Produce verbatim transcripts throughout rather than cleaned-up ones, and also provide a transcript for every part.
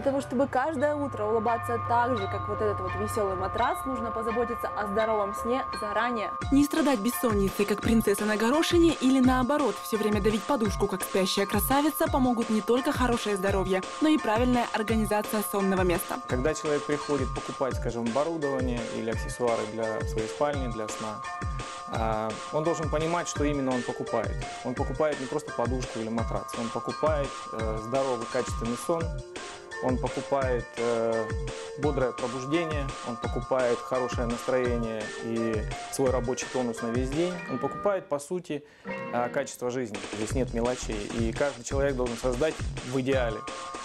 того, чтобы каждое утро улыбаться так же, как вот этот вот веселый матрас, нужно позаботиться о здоровом сне заранее. Не страдать бессонницей, как принцесса на горошине, или наоборот, все время давить подушку, как спящая красавица, помогут не только хорошее здоровье, но и правильная организация сонного места. Когда человек приходит покупать, скажем, оборудование или аксессуары для своей спальни, для сна, он должен понимать, что именно он покупает. Он покупает не просто подушку или матрас, он покупает здоровый, качественный сон, он покупает э, бодрое пробуждение, он покупает хорошее настроение и свой рабочий тонус на весь день. Он покупает, по сути, э, качество жизни. Здесь нет мелочей. И каждый человек должен создать в идеале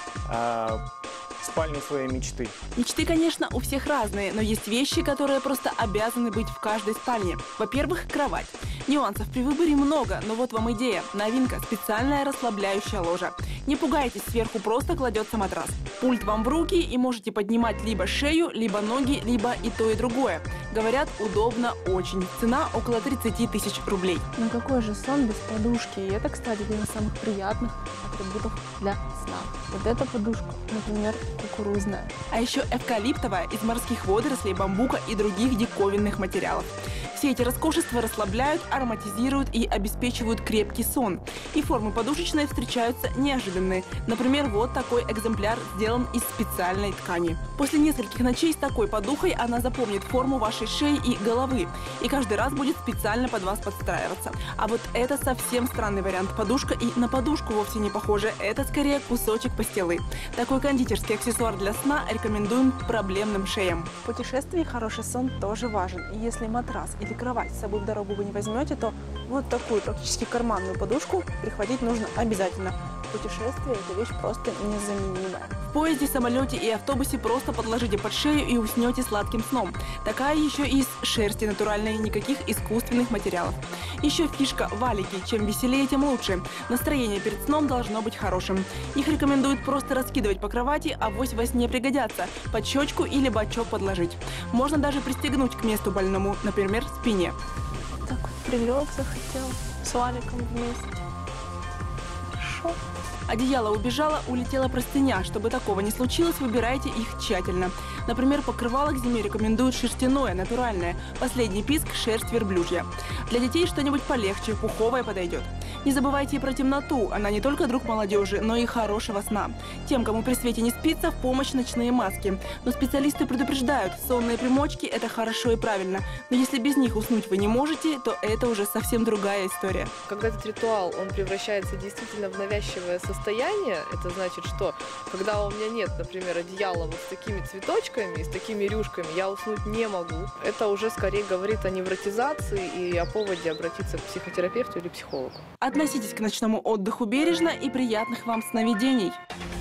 э, спальню своей мечты. Мечты, конечно, у всех разные, но есть вещи, которые просто обязаны быть в каждой спальне. Во-первых, кровать. Нюансов при выборе много, но вот вам идея. Новинка – специальная расслабляющая ложа. Не пугайтесь, сверху просто кладется матрас. Пульт вам в руки и можете поднимать либо шею, либо ноги, либо и то, и другое. Говорят, удобно очень. Цена около тридцати тысяч рублей. Но какой же сон без подушки? И это, кстати, один из самых приятных атрибутов для сна. Вот эта подушка, например, кукурузная. А еще эвкалиптовая из морских водорослей, бамбука и других диковинных материалов. Все эти роскошества расслабляют, ароматизируют и обеспечивают крепкий сон. И формы подушечной встречаются неожиданные. Например, вот такой экземпляр сделан из специальной ткани. После нескольких ночей с такой подухой она запомнит форму вашей шеи и головы. И каждый раз будет специально под вас подстраиваться. А вот это совсем странный вариант. Подушка и на подушку вовсе не похожа. Это скорее кусочек пастилы. Такой кондитерский аксессуар для сна рекомендуем проблемным шеям. В путешествии хороший сон тоже важен. И если матрас или кровать с собой в дорогу вы не возьмете, то вот такую практически карманную подушку прихватить нужно обязательно. В путешествии эта вещь просто незаменимая. В поезде, самолете и автобусе просто подложите под шею и уснете сладким сном. Такая еще из шерсти натуральной, никаких искусственных материалов. Еще фишка – валики. Чем веселее, тем лучше. Настроение перед сном должно быть хорошим. Их рекомендуют просто раскидывать по кровати, авось во сне пригодятся. Под щечку или бочок подложить. Можно даже пристегнуть к месту больному, например, спине. Так вот прилег захотел с валиком вместе. Хорошо. Одеяло убежало, улетела простыня. Чтобы такого не случилось, выбирайте их тщательно. Например, покрывало к зиме рекомендуют шерстяное, натуральное. Последний писк – шерсть верблюжья. Для детей что-нибудь полегче, пуховое подойдет. Не забывайте и про темноту. Она не только друг молодежи, но и хорошего сна. Тем, кому при свете не спится, в помощь ночные маски. Но специалисты предупреждают, сонные примочки – это хорошо и правильно. Но если без них уснуть вы не можете, то это уже совсем другая история. Когда этот ритуал, он превращается действительно в навязчивое состояние, это значит, что когда у меня нет, например, одеяла вот с такими цветочками, с такими рюшками, я уснуть не могу. Это уже скорее говорит о невротизации и о поводе обратиться к психотерапевту или психологу. Относитесь к ночному отдыху бережно и приятных вам сновидений.